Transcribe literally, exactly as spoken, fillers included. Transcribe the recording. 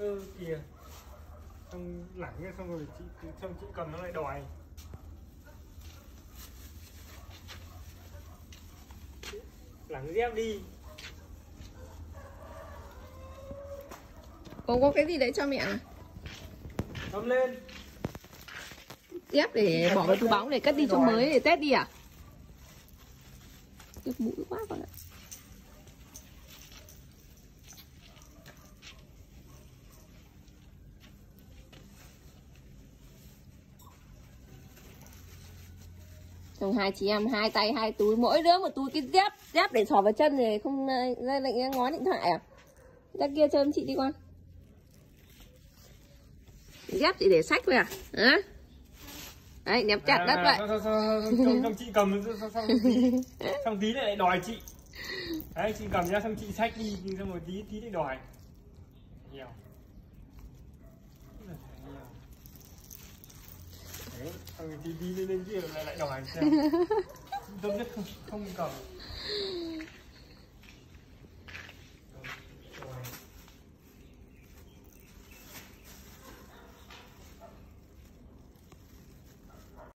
ơ kìa, xong lẳng ra xong rồi chị xong chị cầm nó lại đòi. Lẳng dép đi. Cô có cái gì đấy cho mẹ à? Cầm lên. Dép để bỏ vào túi bóng để cất đi cho mới để Tết đi à? Được mũi quá con ạ. Chồng hai chị em hai tay hai túi, mỗi đứa một túi cái dép, dép để xỏ vào chân thì không ra lệnh ngó điện thoại à? Ra kia cho chị đi con. Dép chị để sách thôi à? Hả? Đấy, ném chặt đất vậy. Xong, xong, xong chị cầm xong, xong, tí, xong tí lại đòi chị. Đấy, chị cầm ra xong chị xách đi, xong rồi tí tí lại đòi. Nhiều. Đấy, xong rồi tí tí lên kia lại lại đòi xem. Tốt nhất không không cầm.